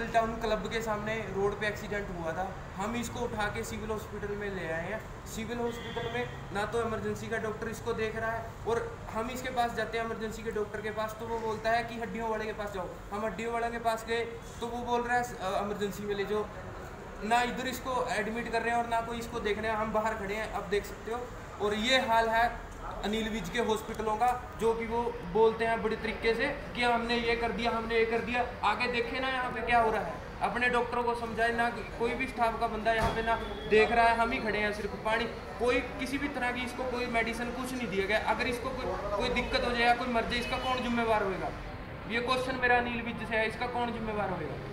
Model town club के सामने road पे एक्सीडेंट हुआ था। हम इसको उठा के सिविल हॉस्पिटल में ले आए हैं। सिविल हॉस्पिटल में ना तो इमरजेंसी का डॉक्टर इसको देख रहा है, और हम इसके पास जाते हैं इमरजेंसी के डॉक्टर के पास तो वो बोलता है कि हड्डियों वाले के पास जाओ। हम हड्डियों वाले के पास गए तो वो बोल रहा है इमरजेंसी में ले जाओ। ना इधर इसको एडमिट कर रहे हैं और ना कोई इसको देख रहे हैं। हम बाहर खड़े हैं, अब देख सकते हो। और ये हाल है अनिल विज के हॉस्पिटलों का, जो कि वो बोलते हैं बड़े तरीके से कि हमने ये कर दिया, हमने ये कर दिया। आगे देखे ना यहाँ पे क्या हो रहा है, अपने डॉक्टरों को समझाए ना। कोई भी स्टाफ का बंदा यहाँ पे ना देख रहा है। हम ही खड़े हैं सिर्फ, पानी कोई किसी भी तरह की इसको कोई मेडिसिन कुछ नहीं दिया गया। अगर इसको कोई दिक्कत हो जाए, कोई मर जाए, इसका कौन जिम्मेवार होगा? ये क्वेश्चन मेरा अनिल विज से है, इसका कौन जिम्मेवार होगा?